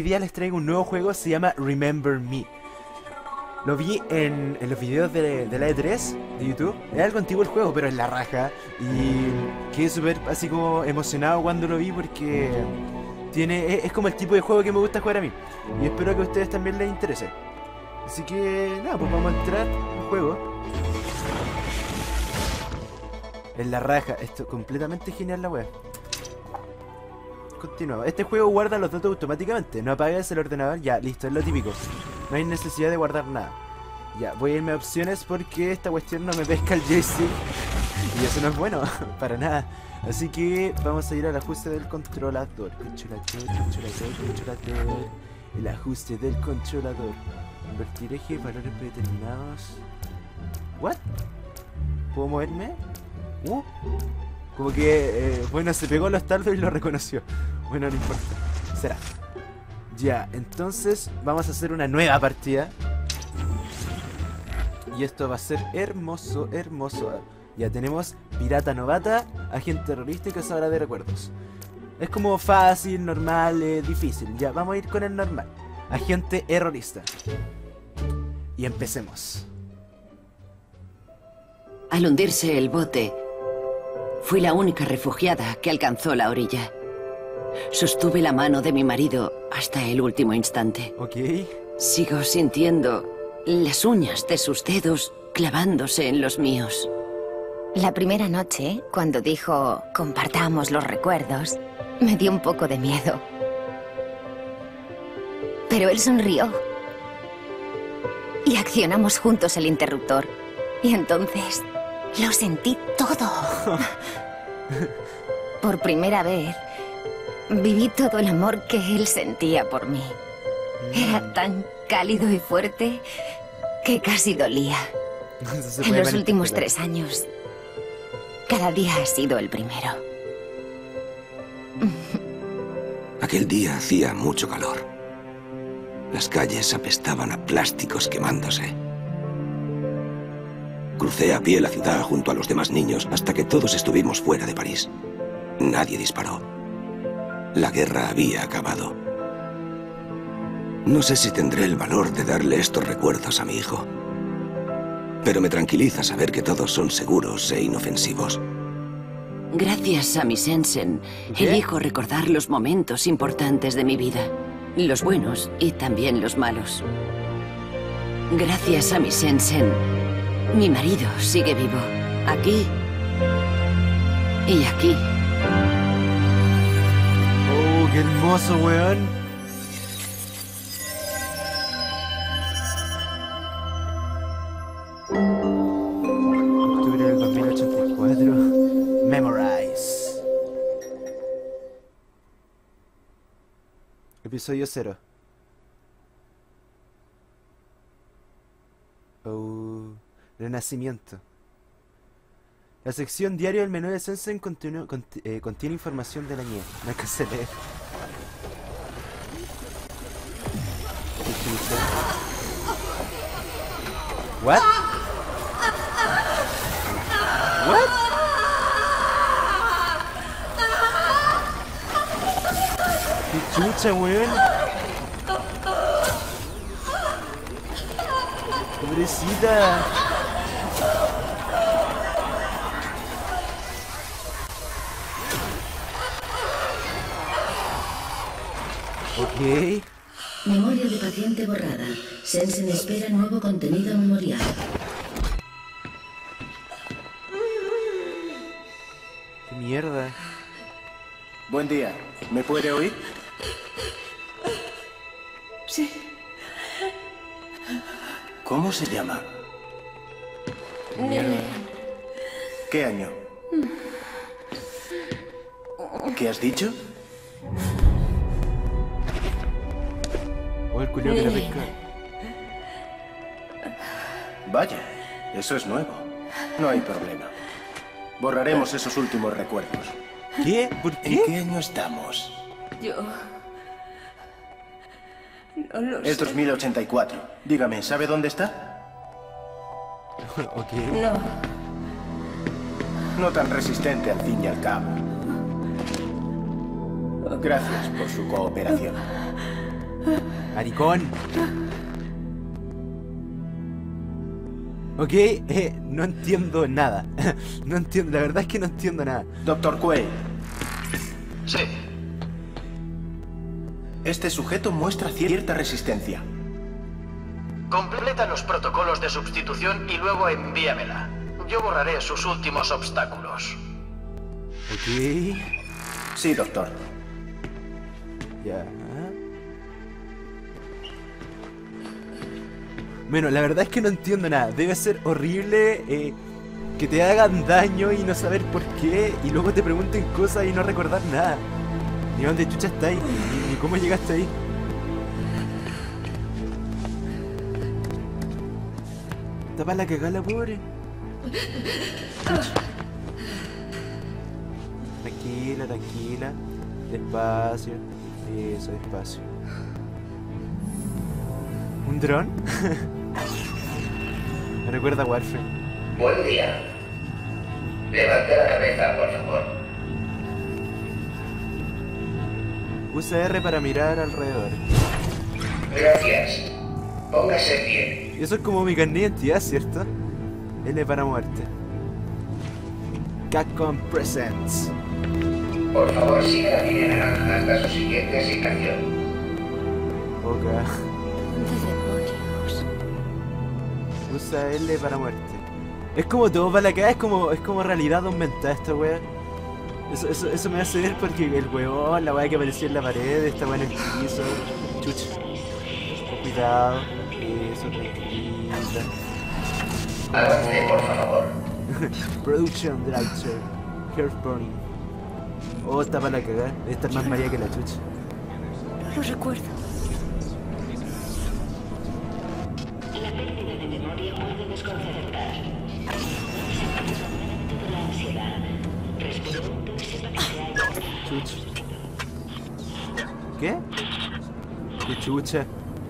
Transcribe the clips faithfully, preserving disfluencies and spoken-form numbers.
día les traigo un nuevo juego, se llama Remember Me. Lo vi en, en los videos de, de la E tres de YouTube. Es algo antiguo el juego, pero es la raja. Y quedé súper así como emocionado cuando lo vi porque tiene es, es como el tipo de juego que me gusta jugar a mí. Y espero que a ustedes también les interese. Así que nada, pues vamos a entrar al juego. Es la raja, esto es completamente genial la wea. Continuamos. Este juego guarda los datos automáticamente. No apagues el ordenador. Ya, listo, es lo típico. No hay necesidad de guardar nada. Ya, voy a irme a opciones porque esta cuestión no me pesca el joystick. Y eso no es bueno, para nada. Así que vamos a ir al ajuste del controlador. Controlador, controlador, controlador. El ajuste del controlador. Invertir eje, valores predeterminados. ¿What? ¿Puedo moverme? Uh. Como que, eh, bueno, se pegó los taldos y lo reconoció. Bueno, no importa. Será. Ya, entonces vamos a hacer una nueva partida. Y esto va a ser hermoso, hermoso. Ya tenemos pirata novata, agente terrorista y cazadora de recuerdos. Es como fácil, normal, eh, difícil. Ya, vamos a ir con el normal. Agente terrorista. Y empecemos. Al hundirse el bote, fui la única refugiada que alcanzó la orilla. Sostuve la mano de mi marido hasta el último instante. Ok. Sigo sintiendo las uñas de sus dedos clavándose en los míos. La primera noche, cuando dijo compartamos los recuerdos, me dio un poco de miedo. Pero él sonrió. Y accionamos juntos el interruptor. Y entonces lo sentí todo. Por primera vez, viví todo el amor que él sentía por mí. Era tan cálido y fuerte que casi dolía. En los últimos tres años, cada día ha sido el primero. Aquel día hacía mucho calor. Las calles apestaban a plásticos quemándose. Crucé a pie la ciudad junto a los demás niños hasta que todos estuvimos fuera de París. Nadie disparó. La guerra había acabado. No sé si tendré el valor de darle estos recuerdos a mi hijo, pero me tranquiliza saber que todos son seguros e inofensivos. Gracias a mi Sensen, ¿Qué? elijo recordar los momentos importantes de mi vida, los buenos y también los malos. Gracias a mi Sensen, mi marido sigue vivo, aquí y aquí. Oh, qué hermoso, weón. Octubre del dos mil ochenta y cuatro. Memorize. Episodio cero. Oh, Renacimiento. La sección diario del menú de Sensen continu- conti- eh, contiene información de la nieve. No hay que se leer. What? What? ¡Qué chucha, weón! ¡Pobrecita! Ok. Memoria de paciente borrada. Sensen espera nuevo contenido memorial. ¡Qué mierda! Buen día. ¿Me puede oír? Sí. ¿Cómo se llama? Nene. ¿Qué año? ¿Qué has dicho? Oh, el culio que la Nene. pesca. Vaya, eso es nuevo. No hay problema. Borraremos esos últimos recuerdos. ¿Qué? ¿Por ¿En qué? qué año estamos? Yo... no lo Es sé. dos mil ochenta y cuatro. Dígame, ¿sabe dónde está? Ok. No. No tan resistente al fin y al cabo. Gracias por su cooperación. Maricón. Ok, eh, no entiendo nada. No entiendo, la verdad es que no entiendo nada. Doctor Quaid, Sí. este sujeto muestra cierta resistencia. Completa los protocolos de sustitución y luego envíamela. Yo borraré sus últimos obstáculos. Ok. Sí, doctor. Ya. Bueno, la verdad es que no entiendo nada. Debe ser horrible eh, que te hagan daño y no saber por qué. Y luego te pregunten cosas y no recordar nada. Ni dónde chucha está ahí, ni, ni cómo llegaste ahí. Está para la cagada la pobre. Chucha. Tranquila, tranquila. Despacio. Eso, despacio. ¿Un dron? Me recuerda a Warframe. Buen día. Levante la cabeza, por favor. Usa R para mirar alrededor. Gracias. Póngase bien. Y eso es como mi carnet de identidad, ¿cierto? L para muerte. Capcom Presents. Por favor, siga la línea naranja hasta su siguiente asignación. Ok. Demonios. Usa L para muerte. Es como todo para la cara, es como, es como realidad aumentada esta wea. Eso, eso, eso me hace ver porque el huevón, la wea que apareció en la pared, esta wea en el piso. Chucha. Cuidado. Eso, tranquilita. Avance, por favor. Production Director. Heart Burning. Oh, está para la cagada. Debe estar más maría que la chucha. No lo recuerdo. La pérdida de memoria puede desconcertar. Aumento de la ansiedad. Responde y sepa que se halla. Chucha. ¿Qué? ¿Qué chucha?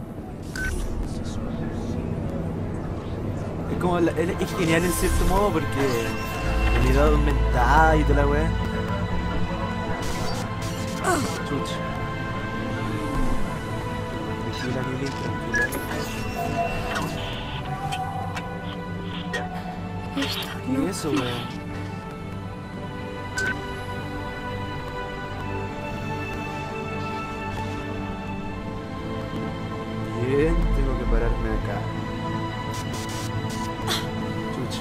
Es como la, es, es genial en cierto modo porque realidad aumentada y toda la wea. Chucha. Tranquila, Lili, tranquila. ¿Qué es eso, weón? Bien, tengo que pararme acá. Chucha.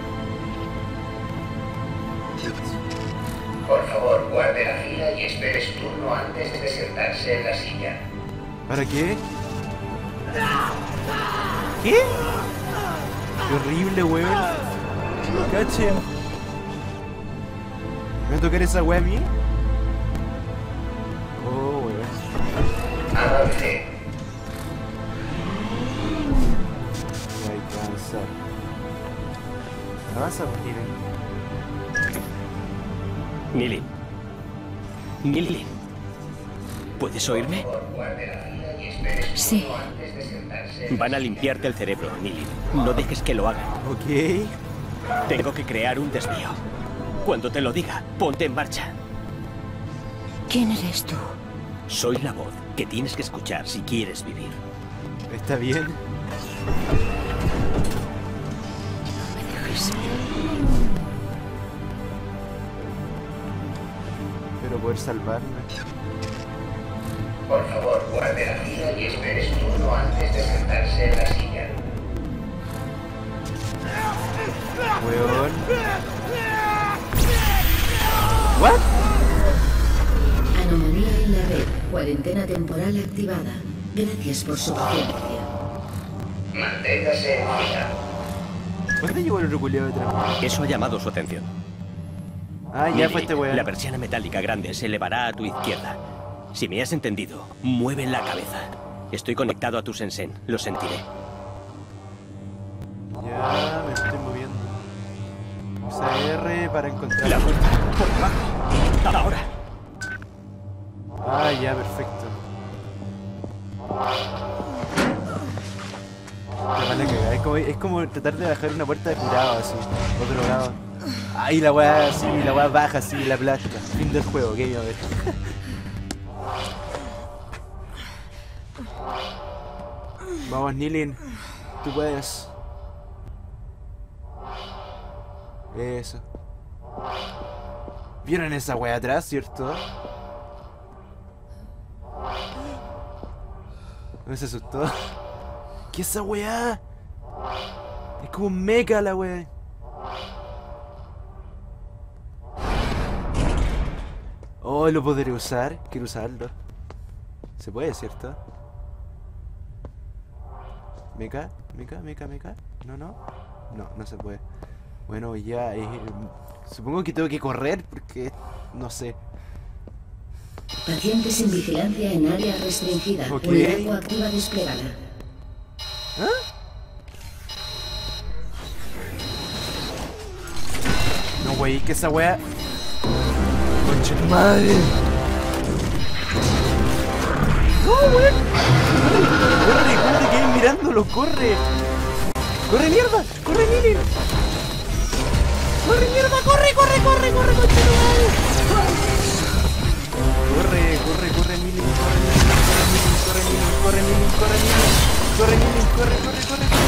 Por favor, guarde la fila y espere su turno antes de sentarse en la silla. ¿Para qué? ¿Qué? Qué horrible, weón. Cachen. ¿Me va a tocar esa wea a mí? Oh, weón. Avance. Me hay que avanzar. Avanza, miren. Nili. Nili. ¿Puedes oírme? Sí. Van a limpiarte el cerebro, Nili. No dejes que lo hagan. Ok. Tengo que crear un desvío. Cuando te lo diga, ponte en marcha. ¿Quién eres tú? Soy la voz que tienes que escuchar si quieres vivir. ¿Está bien? Espero poder salvarme. Por favor, guarde la fila y espere su turno antes de sentarse en la silla. Weón. ¿What? Anomalía en la red. Cuarentena temporal activada. Gracias por su paciencia. Manténgase en fila. ¿Dónde llegó el otro culiao detrás? Eso ha llamado su atención. Ah, ya Nili, fue este weón. La persiana metálica grande se elevará a tu izquierda. Si me has entendido, mueve la cabeza. Estoy conectado a tu Sensen, lo sentiré. Ya, me estoy moviendo. Usa R para encontrar La puerta, por debajo. Ahora. Ah, ya, perfecto. Te van a cagar. Es como, es como tratar de bajar una puerta de curado así. Otro grado. Ahí la weá así, la weá baja así, la plástica. Fin del juego, game over. Vamos, Nilin. Tú puedes. Eso. ¿Vieron esa wea atrás, cierto? ¿No se asustó? ¿Qué es esa wea? Es como un mecha la wea. Oh, lo podré usar. Quiero usarlo. Se puede, ¿cierto? ¿Mecha? ¿Mecha? ¿Mecha? ¿Mecha? No, no. No, no se puede. Bueno, ya. Eh, supongo que tengo que correr porque... No sé. Paciente sin vigilancia en área restringida. Okay. Unidad coactiva desplegada. ¿Ah? No, wey, que esa wea... ¡Concha tu madre! ¡No, wey! ¡Corre, corre, que hay mirándolo! ¡Corre! ¡Corre, mierda! ¡Corre, Nilin! ¡Corre, mierda! ¡Corre, corre, corre, corre, concha tu madre! Corre, corre, corre, Nilin, corre, Nilin, corre, Nilin, corre, Nilin, corre, Nilin, corre, Nilin, corre, corre, corre, corre,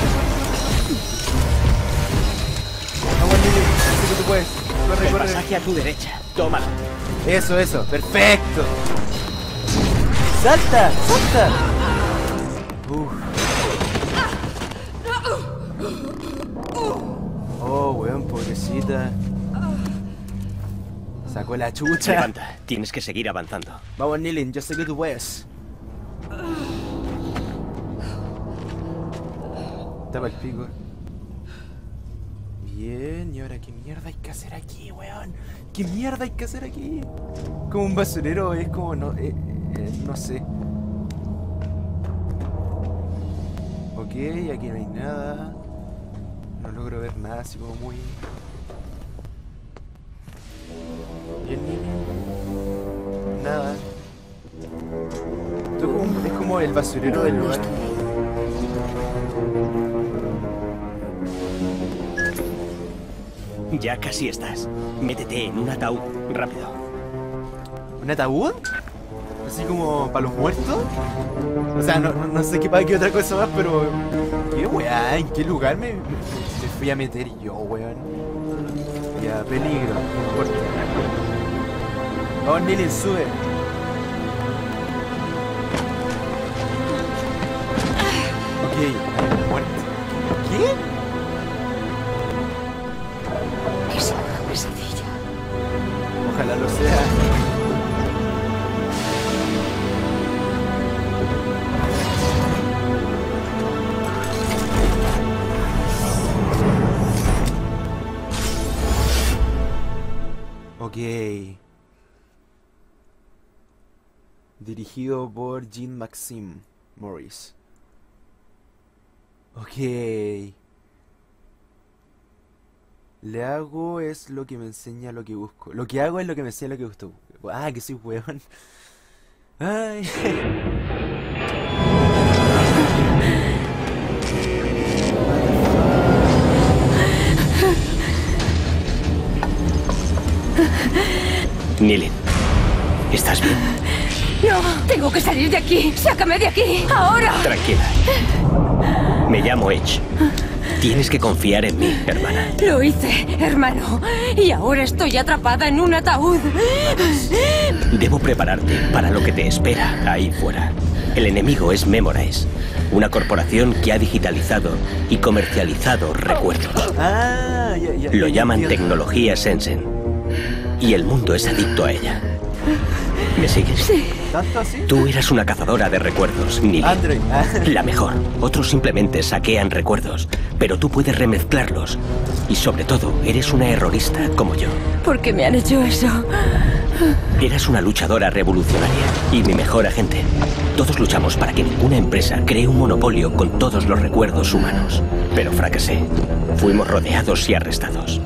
vamos, Nilin, así que tú puedes, corre, El corre. pasaje a tu derecha. Tómalo. Eso, eso, perfecto. ¡Salta! ¡Salta! Uf. Oh, weón, pobrecita. Sacó la chucha. Levanta. Tienes que seguir avanzando. Vamos, Nilin, yo sé que tú puedes. Tapa el pico. Bien, y ahora qué mierda hay que hacer aquí, weón. ¿Qué mierda hay que hacer aquí? Como un basurero, es como no, eh, eh, no sé. Ok, aquí no hay nada. No logro ver nada, así como muy... Bien, niño. Nada. Esto es como, es como el basurero del lugar. Ya casi estás. Métete en un ataúd rápido. ¿Un ataúd? ¿Así como para los muertos? O sea, no, no, no sé qué para qué otra cosa más, pero... ¿Qué weá? ¿En qué lugar me, me, me fui a meter yo, weón? Ya, peligro. Corta. Vamos, Nilin, sube. Ok, hay muerto. ¿Qué? Es una pesadilla. Ojalá lo sea. Ok. Dirigido por Jean-Maxime Morris. Ok. Le hago es lo que me enseña lo que busco. Lo que hago es lo que me enseña lo que busco. Ah, que soy weón. Ay. Nilin, ¿estás bien? No, tengo que salir de aquí. Sácame de aquí, ahora. Tranquila. Me llamo Edge. Tienes que confiar en mí, hermana. Lo hice, hermano. Y ahora estoy atrapada en un ataúd. Debo prepararte para lo que te espera ahí fuera. El enemigo es Memorize, una corporación que ha digitalizado y comercializado recuerdos. Ah, ya, ya, Lo ya llaman entiendo. tecnología Sensen. Y el mundo es adicto a ella. ¿Me sigues? Sí. ¿Tanto así? Tú eras una cazadora de recuerdos, Nilin. Android. Ah. La mejor. Otros simplemente saquean recuerdos, pero tú puedes remezclarlos. Y sobre todo, eres una errorista como yo. ¿Por qué me han hecho eso? Eras una luchadora revolucionaria y mi mejor agente. Todos luchamos para que ninguna empresa cree un monopolio con todos los recuerdos humanos. Pero fracasé. Fuimos rodeados y arrestados.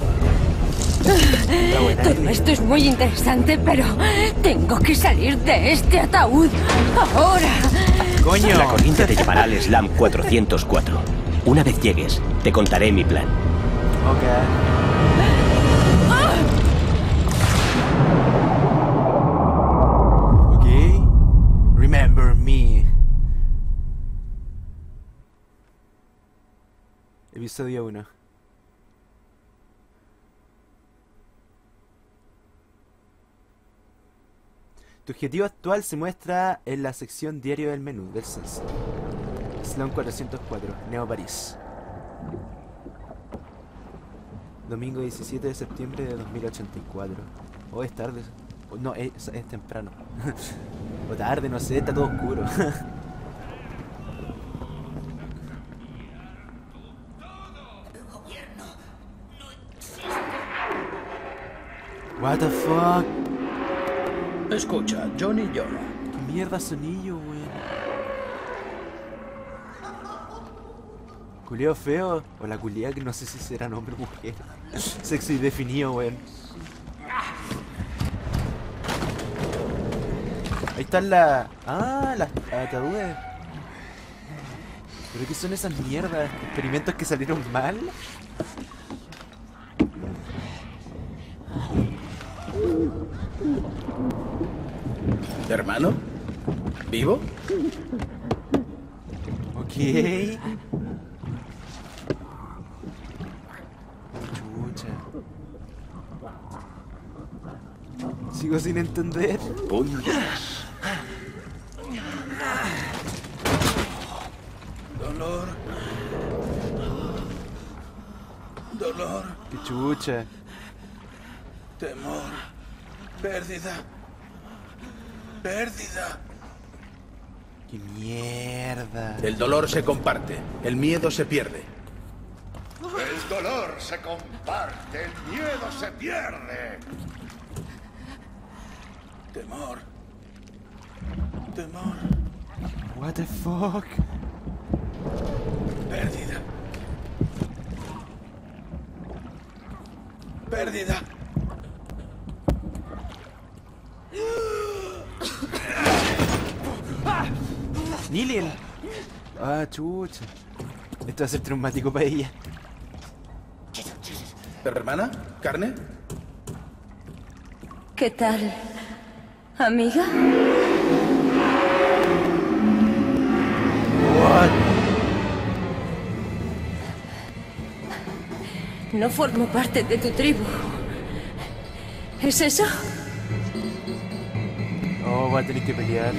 Todo esto es muy interesante, pero tengo que salir de este ataúd ahora. Coño. La corriente te llevará al Slam cuatrocientos cuatro. Una vez llegues, te contaré mi plan. Ok. Ok. Remember me. episodio uno. Tu objetivo actual se muestra en la sección diario del menú del Sense. Sloan cuatrocientos cuatro, Neo París. Domingo diecisiete de septiembre de dos mil ochenta y cuatro. O oh, es tarde. Oh, no, es, es temprano. O tarde, no sé, está todo oscuro. What the fuck? Escucha, Johnny llora. ¿Qué mierda sonillo, weón? Culeo feo. O la culea que no sé si será hombre o mujer. Sexo indefinido, weón. Ahí están las... Ah, las atadudes. ¿Pero qué son esas mierdas? ¿Experimentos que salieron mal? ¿Hermano? ¿Vivo? Ok. Chucha. Sigo sin entender. Puñas. Dolor. Dolor. Qué chucha. Temor. Pérdida. Pérdida. Qué mierda. El dolor se comparte, el miedo se pierde. El dolor se comparte, el miedo se pierde. Temor. Temor. What the fuck? Pérdida. Pérdida. Nilien. Ah, chucha. Esto va a ser traumático para ella. ¿Hermana? ¿Carne? ¿Qué tal, amiga? What? No formo parte de tu tribu. ¿Es eso? Oh, va a tener que pelear.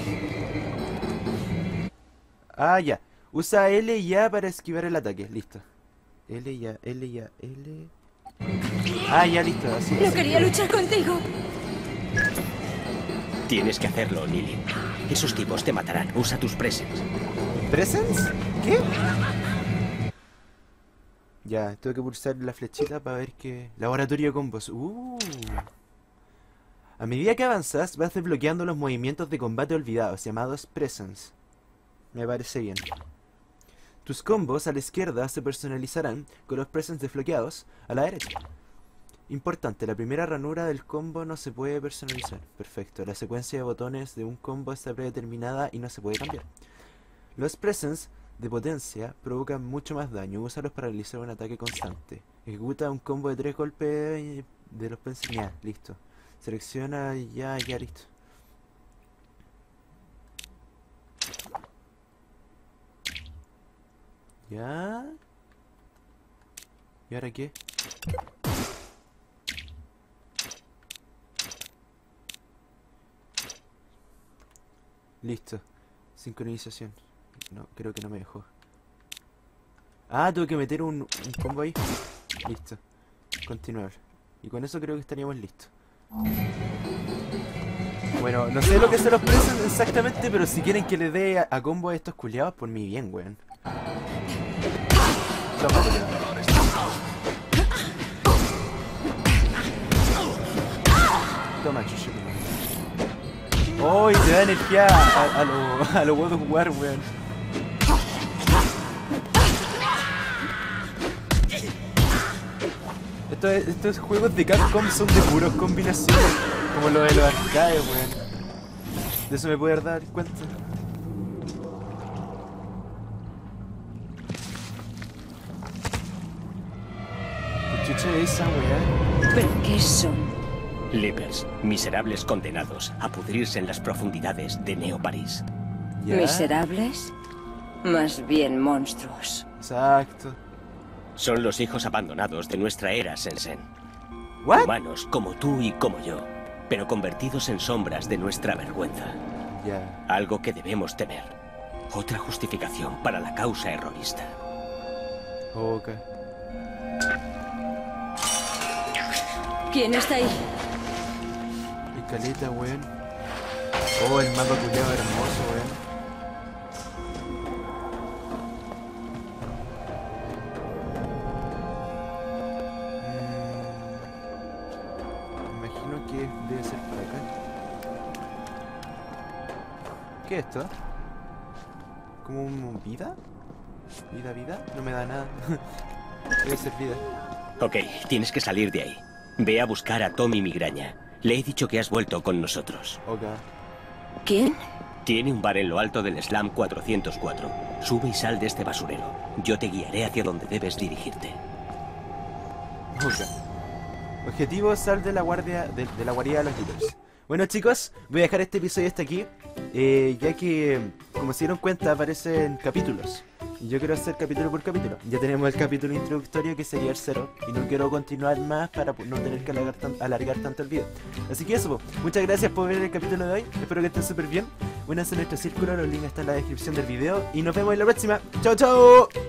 Ah, ya. Usa L y A para esquivar el ataque. Listo. L y A, L y A, L... Ah, ya, listo. Así, No así. quería luchar contigo. Tienes que hacerlo, Lily. Esos tipos te matarán. Usa tus presents. ¿Presents? ¿Qué? Ya, tengo que pulsar la flechita para ver qué... Laboratorio de combos. Uh. A medida que avanzas, vas desbloqueando los movimientos de combate olvidados, llamados presents. Me parece bien. Tus combos a la izquierda se personalizarán con los presents desbloqueados a la derecha. Importante, la primera ranura del combo no se puede personalizar. Perfecto, la secuencia de botones de un combo está predeterminada y no se puede cambiar. Los presents de potencia provocan mucho más daño. Úsalos para realizar un ataque constante. Ejecuta un combo de tres golpes de los presents. Ya, listo. Selecciona ya, ya, listo. Ya. ¿Y ahora qué? Listo. Sincronización. No, creo que no me dejó. Ah, tengo que meter un, un combo ahí. Listo. Continuar. Y con eso creo que estaríamos listos. Bueno, no sé lo que se los presents exactamente, pero si quieren que le dé a, a combo a estos culiados, por mi bien, weón. Toma. Toma, chucho. ¡Oh! Y te da energía a, a lo, a lo God of War, weón. Estos, estos juegos de Capcom son de puros combinaciones, como lo de los arcades, weón. De eso me puedo dar cuenta. ¿Qué chucha es esa, weón? ¿Pero qué son? Lepers, miserables condenados a pudrirse en las profundidades de Neo París. ¿Miserables? Más bien monstruos. Exacto. Son los hijos abandonados de nuestra era, Sensen. ¿What? Humanos como tú y como yo, pero convertidos en sombras de nuestra vergüenza. Ya. Algo que debemos temer. Otra justificación para la causa errorista. Ok. ¿Quién está ahí? Y caleta, weón. Oh, el mapa culiado hermoso, weón. Que debe ser por acá. ¿Qué es esto? ¿Como un vida? ¿Vida, vida? No me da nada. Debe ser vida. Ok, tienes que salir de ahí. Ve a buscar a Tommy Migraña. Le he dicho que has vuelto con nosotros. Ok. ¿Quién? Tiene un bar en lo alto del Slam cuatrocientos cuatro. Sube y sal de este basurero. Yo te guiaré hacia donde debes dirigirte. Ok. Objetivo, sal de la guardia de, de la guarida de los líderes. Bueno, chicos, voy a dejar este episodio hasta aquí, eh, ya que, como se dieron cuenta, aparecen capítulos. Y yo quiero hacer capítulo por capítulo. Ya tenemos el capítulo introductorio, que sería el cero, y no quiero continuar más para no tener que alargar, tan, alargar tanto el video. Así que eso, muchas gracias por ver el capítulo de hoy. Espero que estén súper bien. Únanse a nuestro círculo, los links están en la descripción del video. Y nos vemos en la próxima. ¡Chao, chao!